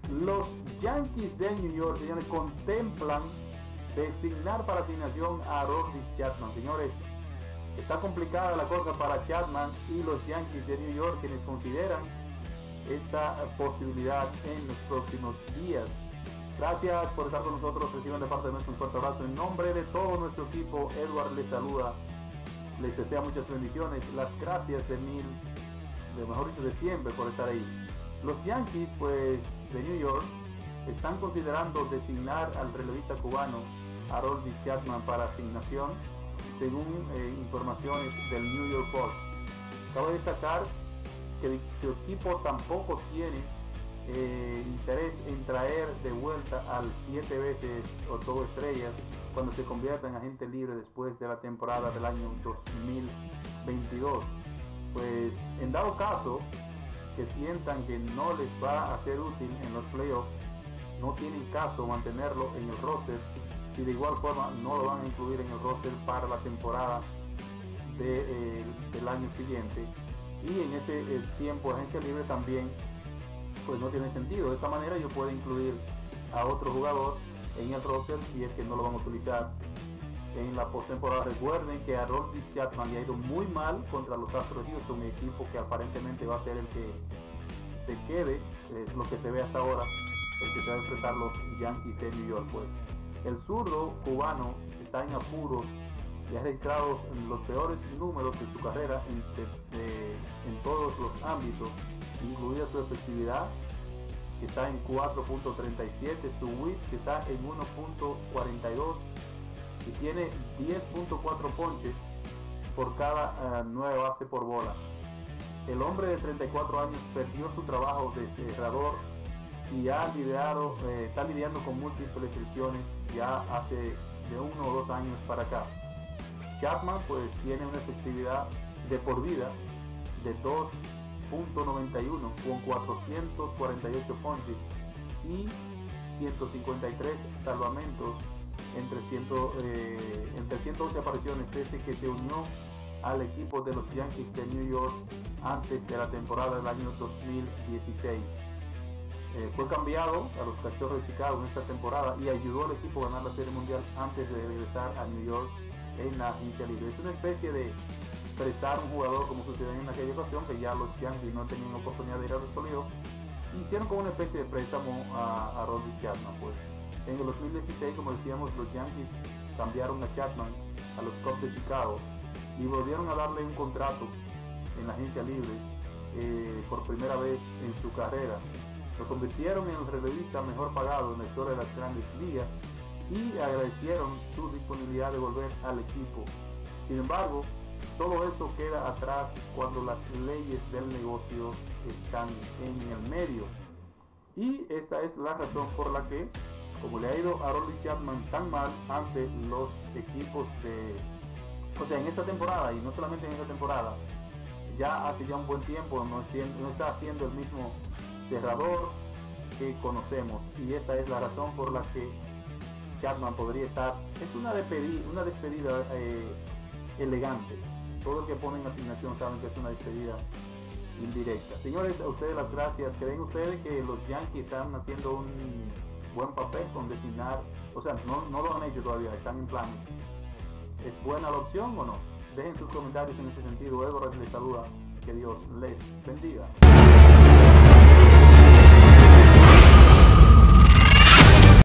Los Yankees de New York, señores, contemplan designar para asignación a Aroldis Chapman. Señores, está complicada la cosa para Chapman y los Yankees de New York, quienes consideran esta posibilidad en los próximos días. Gracias por estar con nosotros. Reciban de parte de nuestro un fuerte abrazo. En nombre de todo nuestro equipo, Edward les saluda. Les desea muchas bendiciones. Las gracias mejor dicho, de siempre por estar ahí. Los Yankees, pues, de New York, están considerando designar al relevista cubano Aroldis Chapman para asignación, según informaciones del New York Post. Cabe destacar que su equipo tampoco tiene interés en traer de vuelta al 7 veces o todo estrellas cuando se convierta en agente libre después de la temporada del año 2022. Pues en dado caso que sientan que no les va a ser útil en los playoffs, no tienen caso mantenerlo en el roster, si de igual forma no lo van a incluir en el roster para la temporada del año siguiente, y en ese tiempo de agencia libre también pues no tiene sentido. De esta manera yo puedo incluir a otro jugador en el roster si es que no lo van a utilizar en la postemporada. Recuerden que Aroldis Chapman ya ha ido muy mal contra los Astros de Houston, un equipo que aparentemente va a ser el que se quede, es lo que se ve hasta ahora, el que se va a enfrentar los Yankees de New York. Pues el zurdo cubano está en apuros y ha registrado los peores números de su carrera en todos los ámbitos, incluida su efectividad, que está en 4.37, su whip, que está en 1.42, y tiene 10.4 ponches por cada 9 bases por bola. El hombre de 34 años perdió su trabajo de cerrador y está lidiando con múltiples lesiones ya hace de 1 o 2 años para acá. Chapman pues tiene una efectividad de por vida de 2.91 con 448 ponches y 153 salvamentos entre 111 apariciones desde que se unió al equipo de los Yankees de New York antes de la temporada del año 2016. Fue cambiado a los Cachorros de Chicago en esta temporada y ayudó al equipo a ganar la Serie Mundial antes de regresar a New York en la agencia libre. Es una especie de prestar un jugador, como sucedió en aquella ocasión, que ya los Yankees no tenían oportunidad de ir a los playoffs. Hicieron como una especie de préstamo a Aroldis Chapman. Pues en el 2016, como decíamos, los Yankees cambiaron a Chapman a los Cubs de Chicago y volvieron a darle un contrato en la agencia libre por primera vez en su carrera. Lo convirtieron en el relevista mejor pagado en la historia de las grandes ligas y agradecieron su disponibilidad de volver al equipo. Sin embargo, todo eso queda atrás cuando las leyes del negocio están en el medio. Y esta es la razón por la que, como le ha ido a Aroldis Chapman tan mal ante los equipos en esta temporada, y no solamente en esta temporada, ya hace ya un buen tiempo no está haciendo el mismo cerrador que conocemos, y esta es la razón por la que Chapman podría estar. Es una despedida elegante. Todo el que pone en asignación saben que es una despedida indirecta. Señores, a ustedes las gracias. ¿Creen ustedes que los Yankees están haciendo un buen papel con designar? O sea, no lo han hecho todavía, están en planes. ¿Es buena la opción o no? Dejen sus comentarios en ese sentido. Edward les saluda. Que Dios les bendiga.